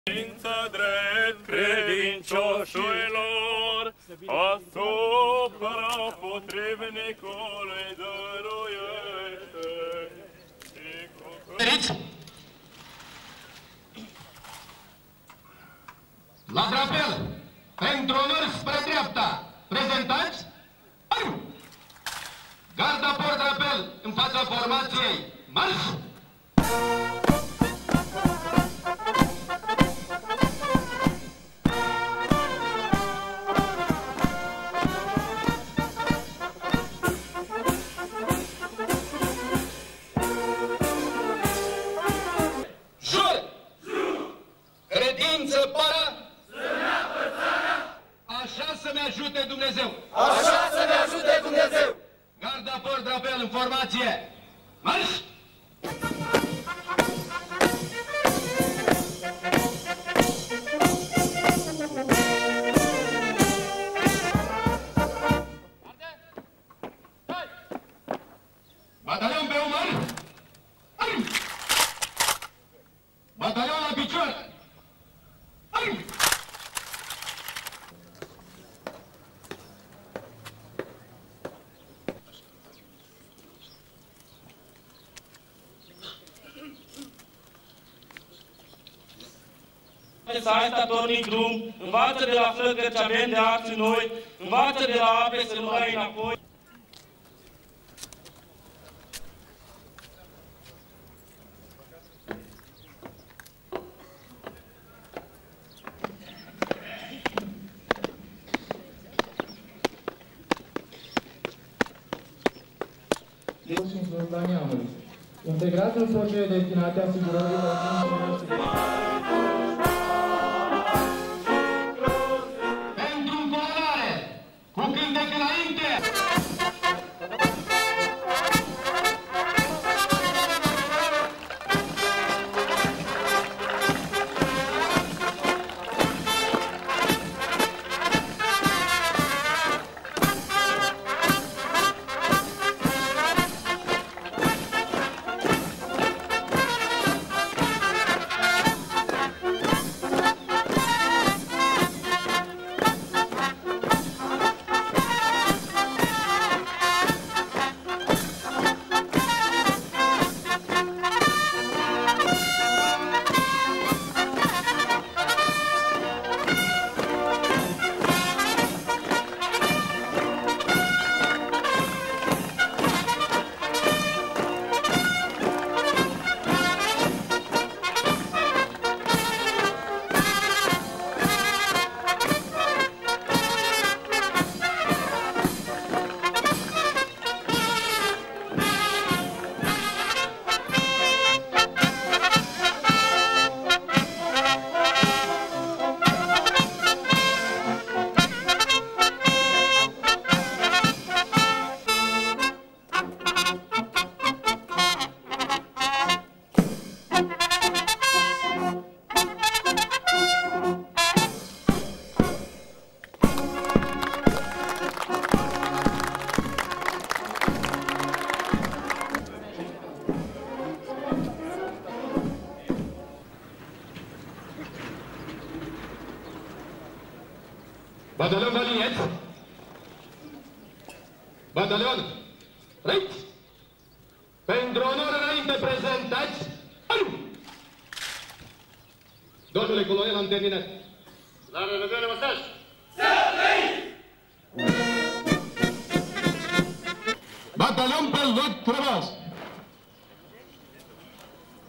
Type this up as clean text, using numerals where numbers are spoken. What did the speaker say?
Drept credincioșilor, asupra potrivnicului dăruiește. La drapel, pentru onor spre dreapta, prezentați? Garda port drapel, în fața formației, marș! Așa să-mi ajute Dumnezeu! Așa să-mi ajute Dumnezeu! Garda port drapel în formație! Marș! Batalion pe umăr! Batalion la picior! Să ai statornic drum, învață de la flăcări ce avem de acții noi, învață de la ape să nu dai înapoi. Și în slujba neamului. Integrați în sociile destinate asigurării Pentru încolare, cu cântec înainte! Batalion Galiniet! Batalion! Răiți! Pentru onor înainte prezentați! Domnule colonel, am terminat. La revedere, măsaș! Să trăiți! Batalion pe lot frumos!